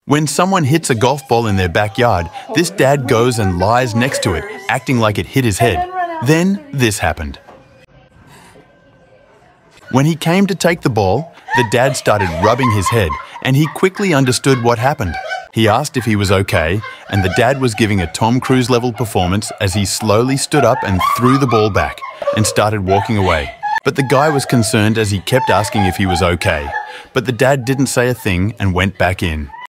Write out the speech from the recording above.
When someone hits a golf ball in their backyard, this dad goes and lies next to it, acting like it hit his head. Then this happened. When he came to take the ball, the dad started rubbing his head, and he quickly understood what happened. He asked if he was okay, and the dad was giving a Tom Cruise level performance as he slowly stood up and threw the ball back and started walking away. But the guy was concerned as he kept asking if he was okay. But the dad didn't say a thing and went back in.